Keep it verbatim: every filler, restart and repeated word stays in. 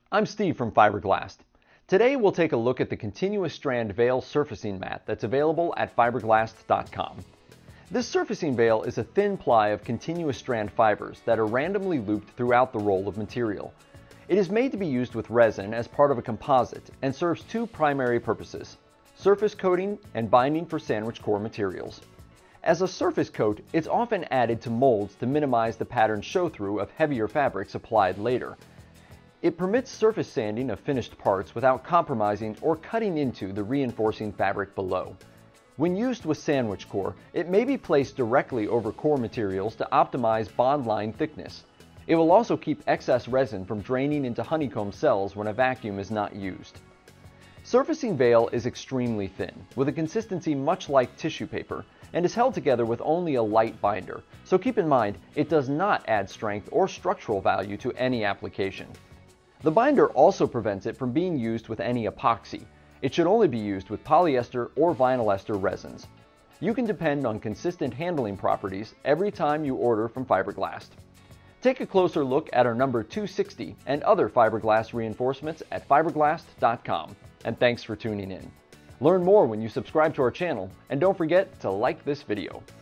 I'm Steve from Fibre Glast. Today we'll take a look at the continuous strand veil surfacing mat that's available at fiberglast dot com. This surfacing veil is a thin ply of continuous strand fibers that are randomly looped throughout the roll of material. It is made to be used with resin as part of a composite and serves two primary purposes: surface coating and binding for sandwich core materials. As a surface coat, it's often added to molds to minimize the pattern show-through of heavier fabrics applied later. It permits surface sanding of finished parts without compromising or cutting into the reinforcing fabric below. When used with sandwich core, it may be placed directly over core materials to optimize bond line thickness. It will also keep excess resin from draining into honeycomb cells when a vacuum is not used. Surfacing veil is extremely thin, with a consistency much like tissue paper, and is held together with only a light binder, so keep in mind it does not add strength or structural value to any application. The binder also prevents it from being used with any epoxy. It should only be used with polyester or vinyl ester resins. You can depend on consistent handling properties every time you order from Fibre Glast. Take a closer look at our number two sixty and other fiberglass reinforcements at fiberglast dot com, and thanks for tuning in. Learn more when you subscribe to our channel, and don't forget to like this video.